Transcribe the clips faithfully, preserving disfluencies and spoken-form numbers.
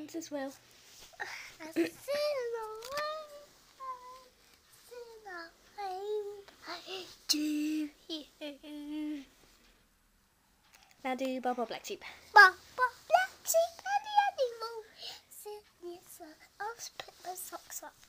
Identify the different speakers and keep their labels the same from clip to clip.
Speaker 1: hands as well.
Speaker 2: I sail away, I sail away to you.
Speaker 1: Now do Baba Black Sheep.
Speaker 2: Baba Black Sheep and the animal. Sit yes, I'll put my socks up.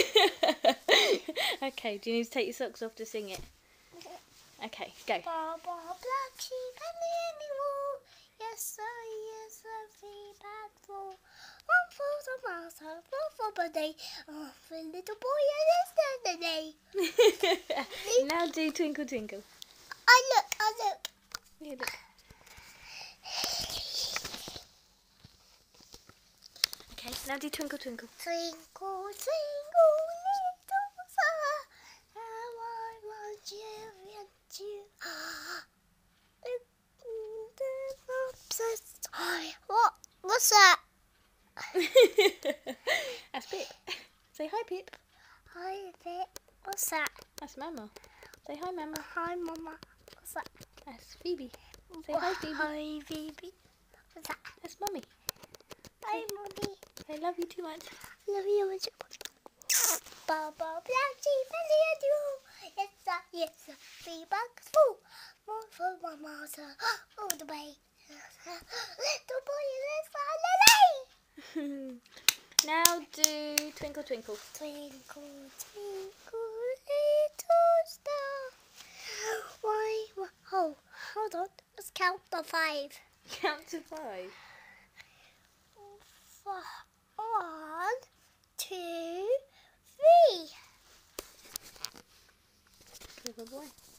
Speaker 1: Okay, do you need to take your socks off to sing it? Okay, go.
Speaker 2: Baba Black Sheep and the animal. Yes, sir, yes, sir, three bad for one for the master, one for the day, oh, for little boy and yesterday.
Speaker 1: Now do Twinkle Twinkle.
Speaker 2: I look, I look.
Speaker 1: Yeah, look. Okay, now do Twinkle Twinkle.
Speaker 2: Twinkle, twinkle, little star, how I want you and you. What? What's that?
Speaker 1: That's Pip. Say hi, Pip.
Speaker 2: Hi, Pip. What's that?
Speaker 1: That's Mama. Say hi, Mama.
Speaker 2: Hi, Mama. What's that?
Speaker 1: That's Phoebe. Say hi, Phoebe.
Speaker 2: Hi, Phoebe. What's that?
Speaker 1: That's Mummy.
Speaker 2: Hi, Mommy.
Speaker 1: I love you too much.
Speaker 2: Love you much. Baba Black Sheep and the animal. Yes, sir. Yes, sir. Three bags full. More for my mother. All the way. Little boy is finally.
Speaker 1: Now do Twinkle Twinkle.
Speaker 2: Twinkle, twinkle, little star. Why? Oh, hold on. Let's count the five.
Speaker 1: Count to five.
Speaker 2: One, two, three.
Speaker 1: Clever boy.